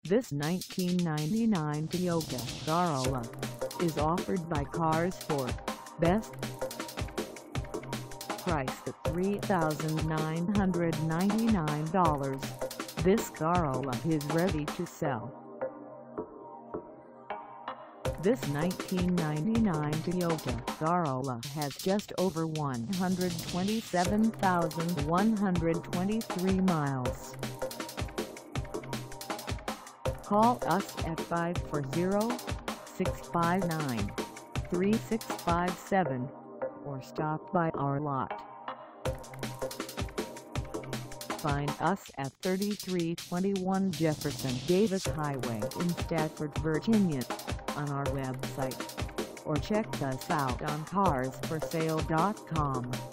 This 1999 Toyota Corolla is offered by Cars for Best. Priced at $3,999, this Corolla is ready to sell. This 1999 Toyota Corolla has just over 127,123 miles. Call us at 540-659-3657 or stop by our lot. Find us at 3321 Jefferson Davis Highway in Stafford, Virginia, on our website, or check us out on carsforsale.com.